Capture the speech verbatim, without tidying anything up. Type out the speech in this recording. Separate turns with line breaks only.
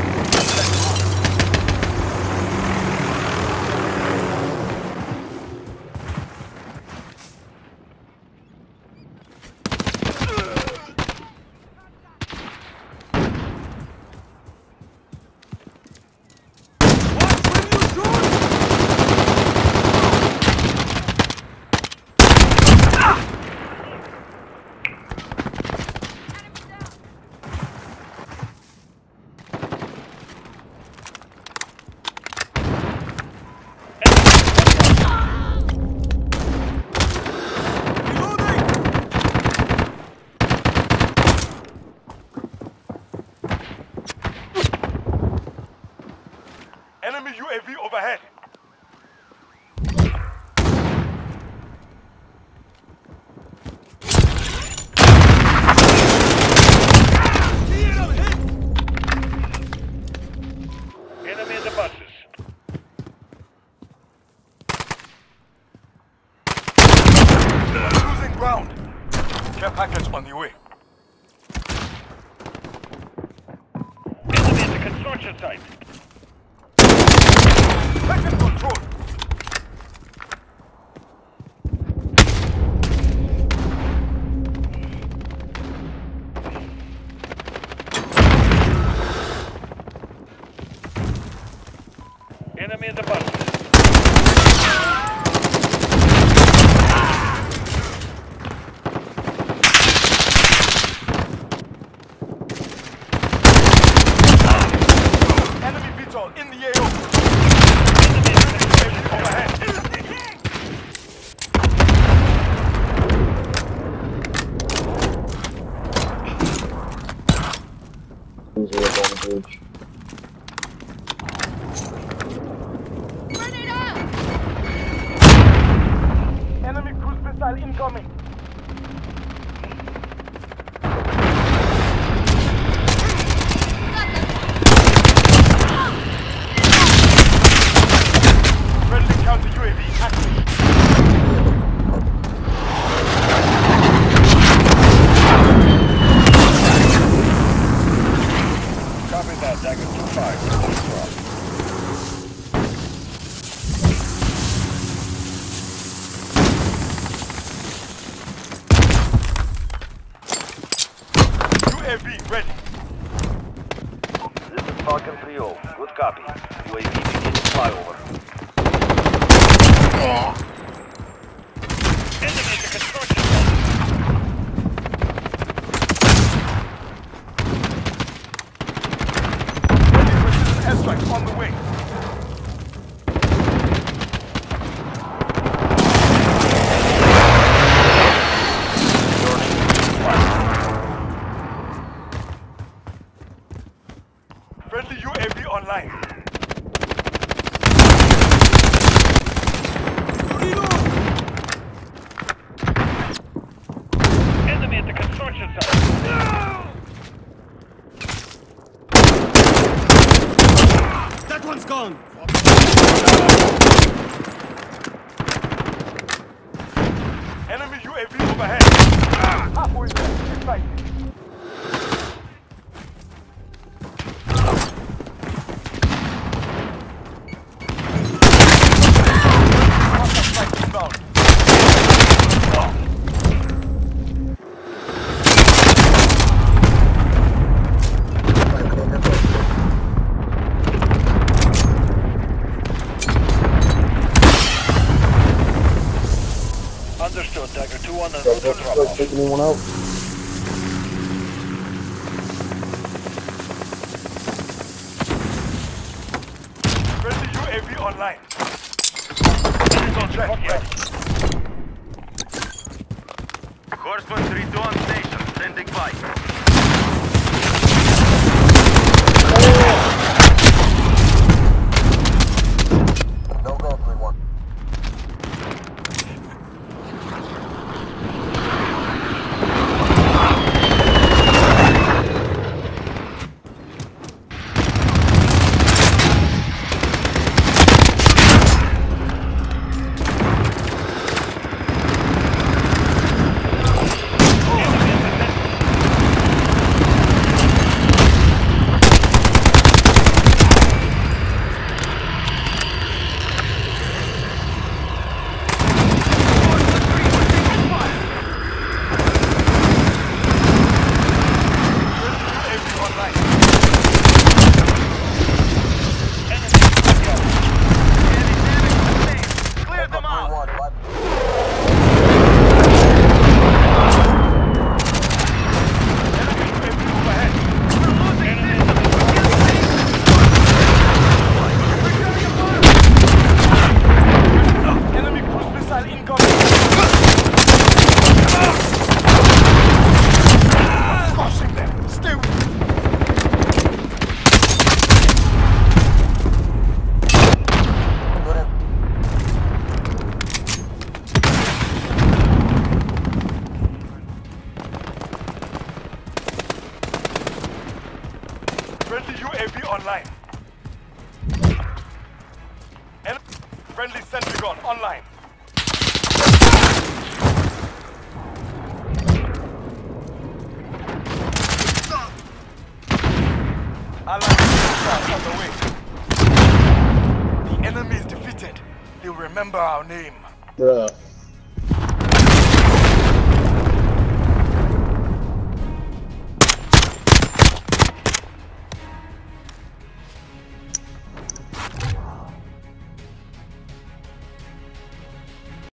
Enemy U A V overhead. Enemy in the buses. Losing ground. Care package on the way. Enemy at the construction site. Second control. Enemy in the bus. Enemy V TOL in the A O.
Bridge.
Enemy cruise missile incoming. Friendly counter U A V active. Copy that, Dagger two five. U A V ready.
This is Falcon three oh. Good copy. U A V beginning flyover.
Enemy at the construction site. Ready precision airstrike on the way. Friendly U A V online. Enemy at the construction site. No!
That one's gone!
Enemy U A V overhead. Halfway there, in sight. Understood, Dagger two on the route to drop off.
Take anyone out?
Friendly U A V online. Enemies on track, ready.
Horseman three two on station, standing by.
Don't go, three one.
online. En- Friendly sentry gun online. Allied missiles on the way. The enemy is defeated. He'll remember our name.
Bruh.